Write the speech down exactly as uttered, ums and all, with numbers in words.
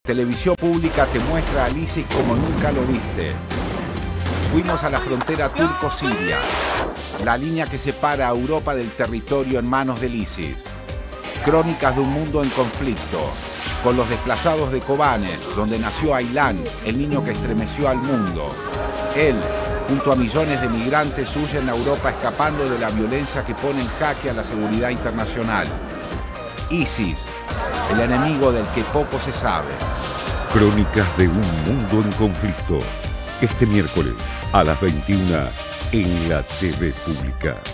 Televisión pública te muestra al ISIS como nunca lo viste. Fuimos a la frontera turco-siria, la línea que separa a Europa del territorio en manos del ISIS. Crónicas de un mundo en conflicto, con los desplazados de Kobane, donde nació Aylan, el niño que estremeció al mundo. Él, junto a millones de migrantes, huyen a Europa escapando de la violencia que pone en jaque a la seguridad internacional. ISIS, el enemigo del que poco se sabe. Crónicas de un mundo en conflicto. Este miércoles a las veintiuna en la T V Pública.